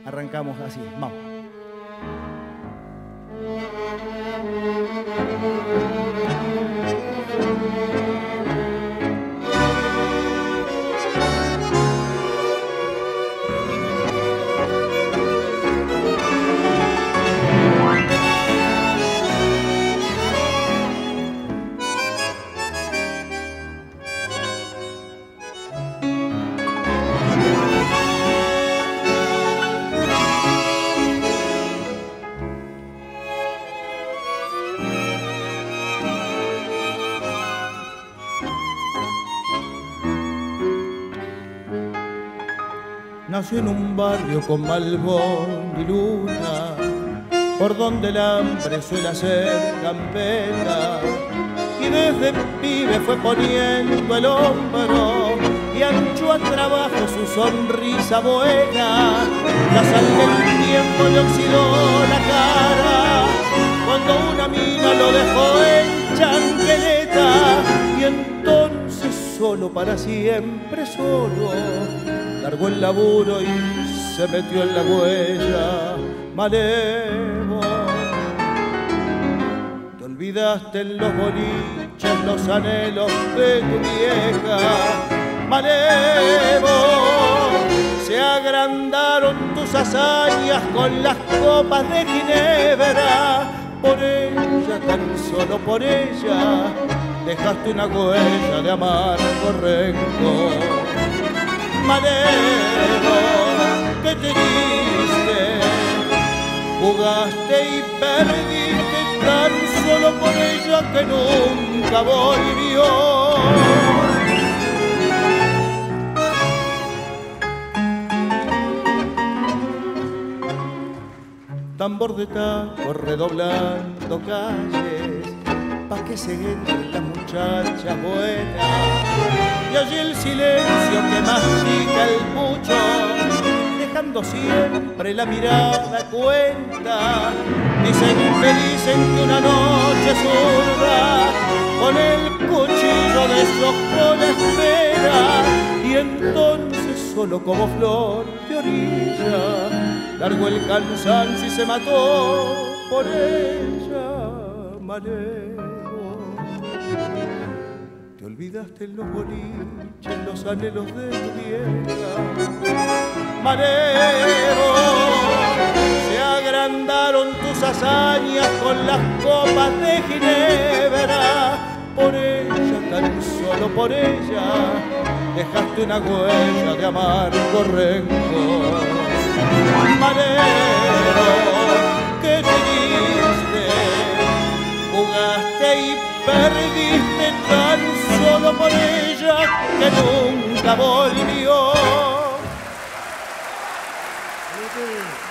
Arrancamos así, vamos. Nació en un barrio con malvón y luna, por donde el hambre suele hacer gambeta, y desde pibe fue poniendo el hombro y anchó al trabajo su sonrisa buena. La sal del tiempo le oxidó la cara cuando una mina lo dejó en chanqueleta, y entonces solo, para siempre solo, largó el laburo y se metió en la huella. Malevo, te olvidaste en los boliches los anhelos de tu vieja. Malevo, se agrandaron tus hazañas con las copas de ginebra. Por ella, tan solo por ella, dejaste una huella de amargo rencor. Malevo, qué triste, jugaste y perdiste tan solo por ella que nunca volvió. Tambor de taco redoblando calles, pa' que se entren las muchachas buenas, y allí el silencio que mastica el pucho, dejando siempre la mirada cuenta. Dicen que una noche zurda con el cuchillo de su ojo la espera, y entonces solo como flor de orilla largó el cansancio y se mató por ella. Malevo, te olvidaste en los boliches los anhelos de tu vieja. Malevo, se agrandaron tus hazañas con las copas de ginebra. Por ella, tan solo por ella, dejaste una huella de amargo rencor. Malevo, qué triste, jugaste y perdiste tan solo por ella que nunca volvió.